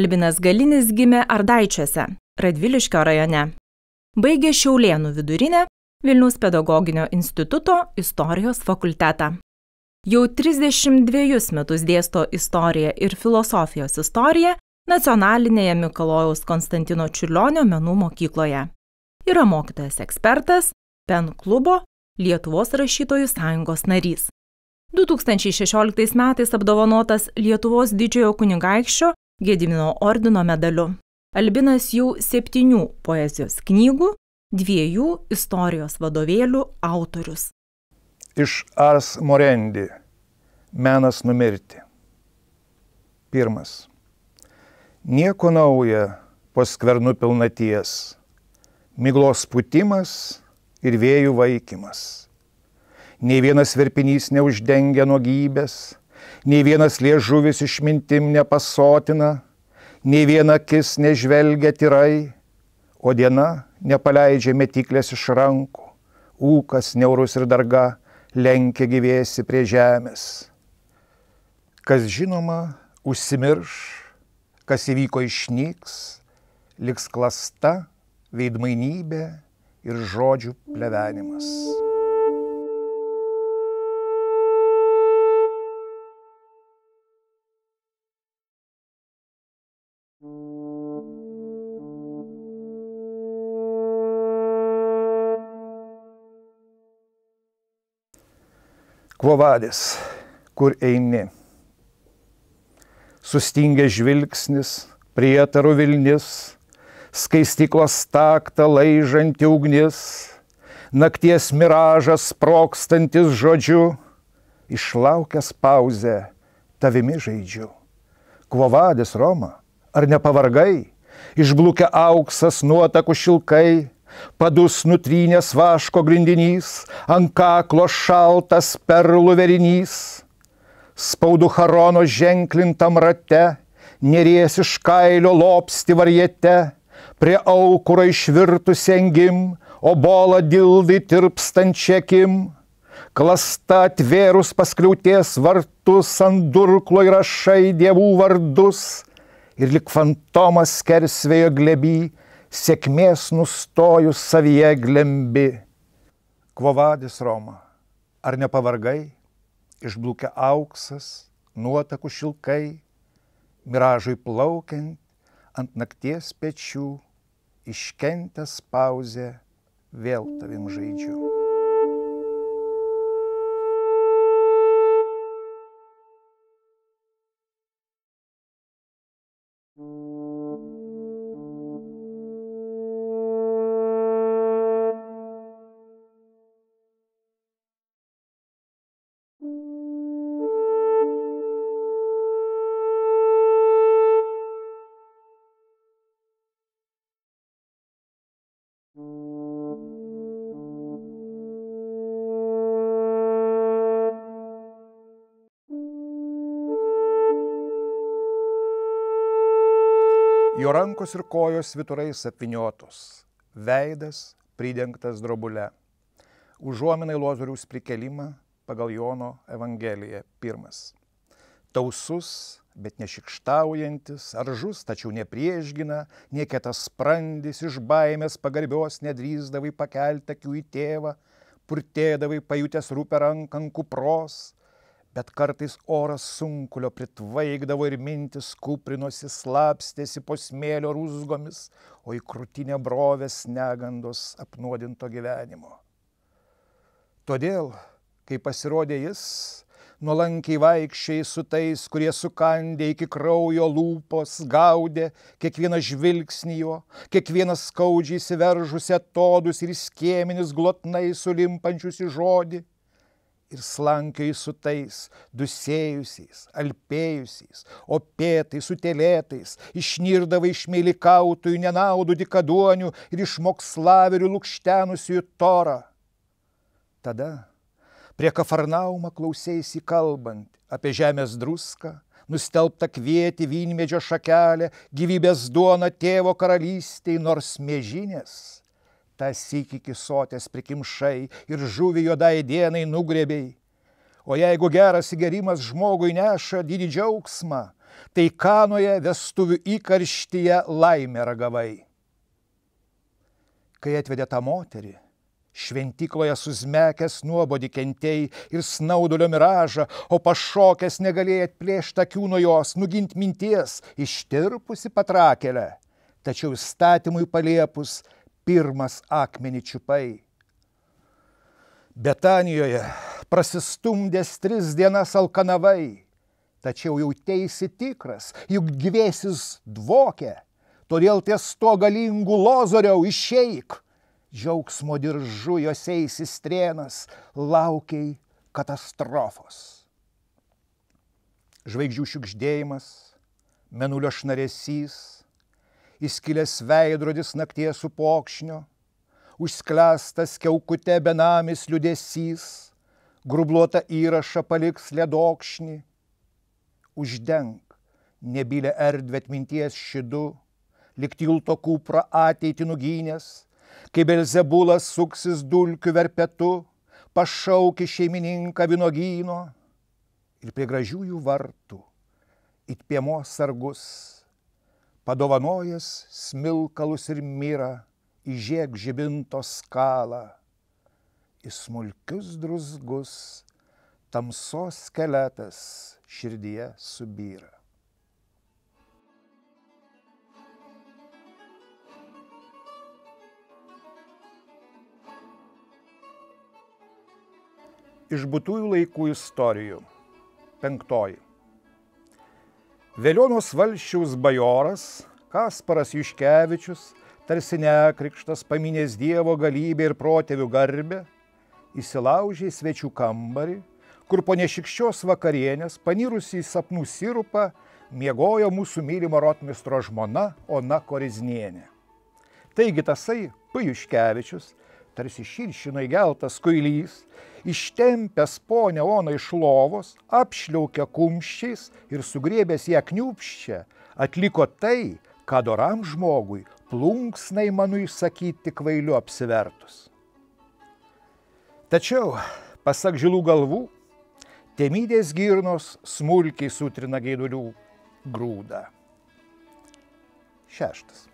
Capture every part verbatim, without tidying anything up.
Albinas Galinis gimė Ardaičiuose, Radviliškio rajone. Baigė Šiaulėnų vidurinę, Vilniaus pedagoginio instituto istorijos fakultetą. Jau trisdešimt dvejus metus dėsto istoriją ir filosofijos istoriją Nacionalinėje Mikalojaus Konstantino Čiurlionio menų mokykloje. Yra mokytojas ekspertas, Pen klubo, Lietuvos rašytojų sąjungos narys. du tūkstančiai šešioliktais metais apdovanotas Lietuvos didžiojo kunigaikščio Gedimino ordino medaliu. Albinas jau septynių poezijos knygų, dviejų istorijos vadovėlių autorius. Iš Ars Morendi. Menas numirti. Pirmas. Nieko nauja po skvernų pilnaties. Miglos pūtimas ir vėjų vaikymas. Nei vienas verpinys neuždengia nuogybės, nei vienas liežuvis išmintim nepasotina, nei viena akis nežvelgia tyrai, o diena nepaleidžia metiklės iš rankų, ūkas niaurus ir darga lenkia gyvėsi prie žemės. Kas žinoma, užsimirš, kas įvyko išnyks, liks klasta, veidmainybė ir žodžių plevenimas. Quo vadis, kur eini? Sustingęs žvilgsnis, prietarų vilnis, skaistyklos taktą laižanti ugnis, nakties miražas sprokstantis žodžiu, išlaukęs pauzę, tavimi žaidžiu. Quo vadis, Roma, ar nepavargai? Išblukę auksas nuotakų šilkai, padus nutrynės vaško grindinys, ant kaklo šaltas perlų verinys. Spaudų Charono ženklintam rate, neries iš kailio lopsti varjete, prie aukuro išvirtusi angim, obolą dildai tirpstančia akim. Klasta atvėrus paskliauties vartus, ant durklo įrašai dievų vardus, ir lik fantomas skersvėjo gleby, sėkmės nustojus savyje glembi. Quo vadis, Roma, ar nepavargai? Išblukę auksas, nuotakų šilkai, miražui plaukiant ant nakties pečių, iškentęs pauzę, vėl tavim žaidžiu. Jo rankos ir kojos vyturais apviniotos, veidas pridengtas drobule. Užuominai Lozoriaus prikelimą pagal Jono Evangeliją pirmas. Tausus, bet nešikštaujantis, aržus, tačiau nepriešgina, niekietas sprandis iš baimės pagarbios nedrįsdavai pakelti akių į tėvą, purtėdavai pajutęs rūpę ranką ant kupros, bet kartais oras sunkulio pritvaigdavo ir mintis kuprinosi, slapstėsi po smėlio rūzgomis, o į krūtinę brovės negandos apnuodinto gyvenimo. Todėl, kai pasirodė jis, nuolankiai vaikščiai su tais, kurie sukandė iki kraujo lūpos, gaudė kiekvieną žvilgsnį jo, kiekvieną skaudžiai įsiveržusią atodus ir skėminis glotnai sulimpančius į žodį, ir slankiai su tais, dusėjusiais, alpėjusiais, opėtais, sutėlėtais, išnirdavai iš meilikautojų, nenaudų dykaduonių ir iš mokslaverių lukštenusiųjų torą. Tada prie Kafarnaumą klausėsi kalbant apie žemės druską, nustelbtą kvietį vynmedžio šakelę, gyvybės duoną tėvo karalystėj, nors miežinės. Ta sykį kisotės prikimšai ir žuvį juodai dienai nugrėbei. O jeigu geras įgerimas žmogui neša didį džiaugsmą, tai Kanoje vestuvių įkarštyje laimę ragavai. Kai atvedė tą moterį, šventykloje susmekęs nuobodį kentėjai ir snaudulio miražą, o pašokęs negalėjai atplėšti akių nuo jos, nugint minties, ištirpusi patrakelę, tačiau įstatymui paliepus pirmas akmenį čiupai. Betanijoje prasistumdęs tris dienas alkanavai, tačiau jau teisi tikras, juk gyvėsis dvokia, todėl ties to galingų lozoriau išeik. Džiaugsmo diržu jos eisi strėnas, laukiai katastrofos. Žvaigždžių šiugždėjimas, mėnulio šnaresys, įskilęs veidrodis nakties upokšnio, užsklęstas kiaukute benamis liūdesys, grubluotą įrašą paliks ledokšnį. Uždenk nebylę erdvę atminties šidu, lyg tilto kūpro ateitį nugynės, kai Belzebulas suksis dulkių verpetu, pašauki šeimininką vynogyno ir prie gražiųjų vartų, it piemos sargus, padovanojęs smilkalus ir mirą, įžiek žibinto skalą, į smulkius druzgus tamsos skeletas širdyje subyra. Iš būtųjų laikų istorijų. Penktoji. Veliuonos valsčiaus bajoras Kasparas Juškevičius, tarsi nekrikštas paminės Dievo galybę ir protėvių garbę, įsilaužė į svečių kambarį, kur po nešikščios vakarienės, panirusi į sapnų sirupą, miegojo mūsų mylimo rotmistro žmona Ona Koriznienė. Taigi tasai P. Juškevičius, tarsi širšino įgeltas kuilys, ištempęs ponę Oną iš lovos, apšliaukė kumščiais ir sugriebęs ją kniūpščią, atliko tai, ką doram žmogui plunksnai manu įsakyti kvailiu apsivertus. Tačiau, pasak žilų galvų, temydės girnos smulkiai sutrina geidulių grūdą. Šeštas.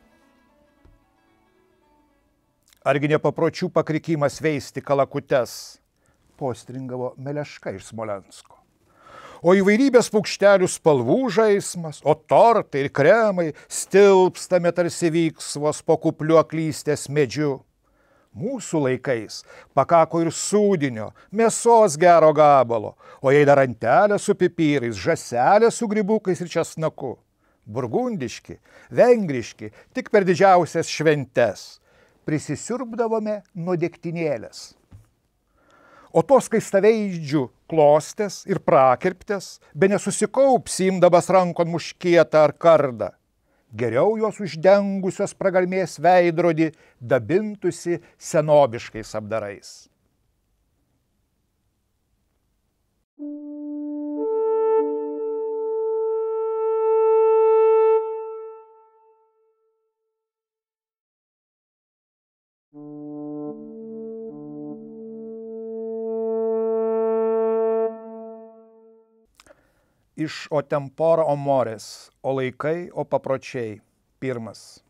Argi ne papročių pakrikimas veisti kalakutes, postringavo Meleška iš Smolensko. O įvairybės paukštelių spalvų žaismas, o tortai ir kremai stilpstame tarsi vyksvos po kupliu aklystės medžiu. Mūsų laikais pakako ir sūdinio, mėsos gero gabalo, o jei dar antelė su pipyrais, žąselė su grybukais ir česnaku. Burgundiški, vengriški, tik per didžiausias šventes. Prisisiurbdavome nuo degtinėlės. O tos skaistaveidžių klostės ir prakirptės, be nesusikaups imdamas rankon muškietą ar kardą. Geriau jos uždengusios pragarmės veidrodį dabintusi senobiškais apdarais. Iš o tempora o mores, o laikai, o papročiai. Pirmas.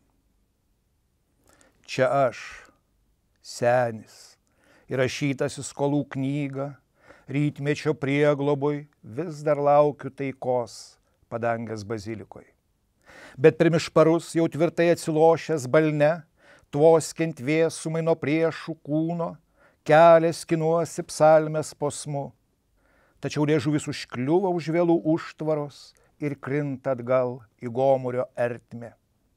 Čia aš, senis, įrašytas į skolų knygą, rytmečio priegloboj, vis dar laukiu taikos padangės bazilikoj. Bet primišparus jau tvirtai atsilošęs balne, tvoskiant vėsumai nuo priešų kūno, kelias kinuosi psalmės posmu. Tačiau liežuvis užkliuvo už vėlų užtvaros ir krinta atgal į gomurio ertmę.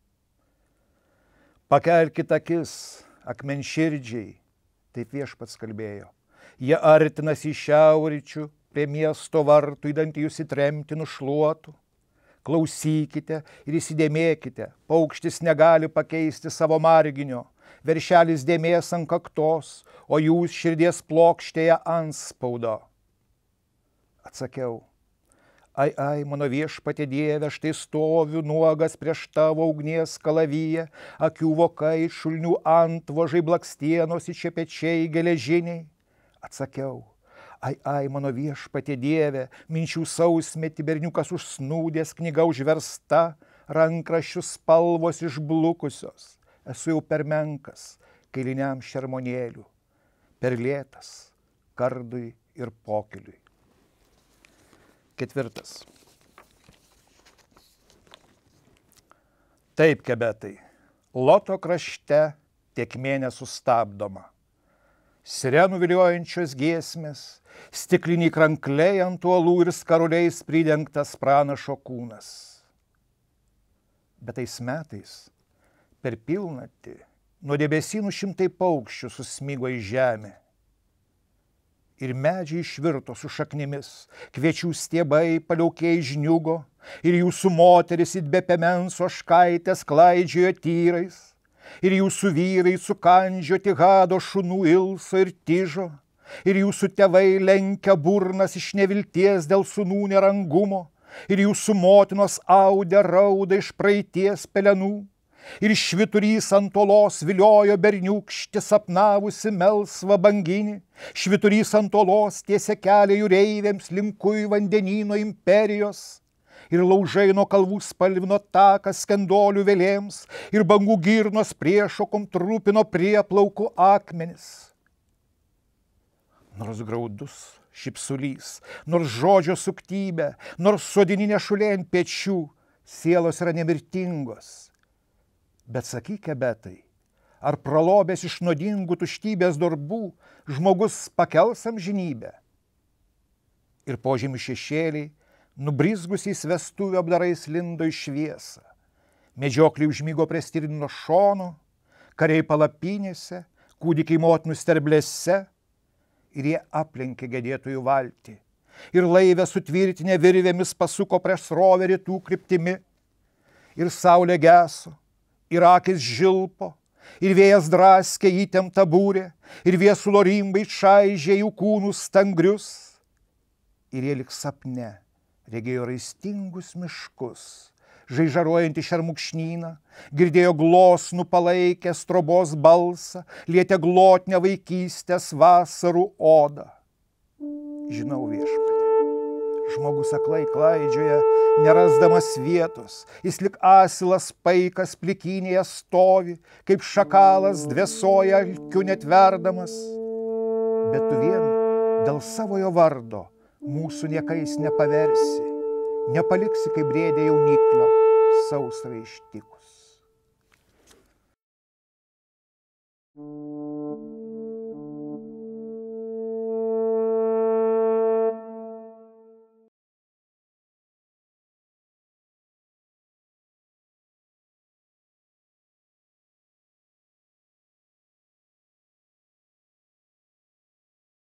Pakelkit akis, akmenširdžiai, taip viešpats kalbėjo. Jie artinasi į šiaurryčių, prie miesto vartų, įdantį jūs į tremtį nušluotų. Klausykite ir įsidėmėkite, paukštis negali pakeisti savo marginio, veršelis dėmės ant kaktos, o jūs širdies plokštėje antspaudo. Atsakiau, ai, ai, mano viešpatie Dieve, štai stoviu nuogas prieš tavo ugnies kalaviją, akių vokai, šulnių antvožai, blakstienos, išepečiai, geležiniai. Atsakiau, Ai, ai, mano viešpatie Dieve, minčių sausmetį berniukas užsnūdęs, knyga užversta, rankraščių spalvos išblukusios. Esu jau per menkas kailiniam šermonėlių, per lėtas kardui ir pokyliui. Ketvirtas. Taip, Kebetai, Loto krašte tėkmė nesustabdoma. Sirenų viliojančios giesmės, stikliniai krankliai ant uolų ir skaruliais pridengtas pranašo kūnas. Bet tais metais, per pilnatį, nuo debesynų šimtai paukščių susmigo į žemę. Ir medžiai išvirto su šaknimis, kviečių stiebai paliaukiai žniugo, ir jūsų moteris it be piemens ožkaitės klaidžiojo tyrais, ir jūsų vyrai sukandžioti hado šunų ilso ir tyžo, ir jūsų tėvai lenkia burnas iš nevilties dėl sūnų nerangumo, ir jūsų motinos audė raudą iš praeities pelenų, ir švyturys ant olos viliojo berniūkštį sapnavusi melsvą banginį, švyturys ant olos tiesia kelią jūreiviams linkui vandenyno imperijos, ir laužai nuo kalvų spalvino taką skendolių vėlėms, ir bangų girnos priešokom trupino prieplaukų akmenis. Nors graudus šypsulys, nors žodžio suktybė, nors sodininė šulė ant pečių, sielos yra nemirtingos. Bet sakyk, Kebetai, ar pralobęs iš nuodingų tuštybės darbų žmogus pakels amžinybę? Ir požemių šešėliai, nubrizgusiais vestuvių apdarais lindo į šviesą. Medžiokliai užmygo prie stirnino šono, kariai palapinėse, kūdikiai motinų sterblėse, ir jie aplenkė gedėtojų valtį. Ir laivę sutvirtinę virvėmis pasuko prieš srovę rytų kryptimi. Ir saulė geso, ir akis žilpo, ir vėjas draskė įtemptą būrę, ir viesulo rimbai čaižė jų kūnus stangrius. Ir jie lik sapne regėjo raistingus miškus, žaižaruojantį šermukšnyną, girdėjo glosnų palaikę strobos balsą, lietė glotnę vaikystės vasarų odą. Žinau, viešpatie, žmogus aklai klaidžioja, nerasdamas vietos, jis lik asilas paikas plikinėje stovi, kaip šakalas dvesoja alkiu netverdamas. Bet tu vien dėl savojo vardo mūsų niekais nepaversi, nepaliksi, kaip brėdė jauniklio sausra ištiko.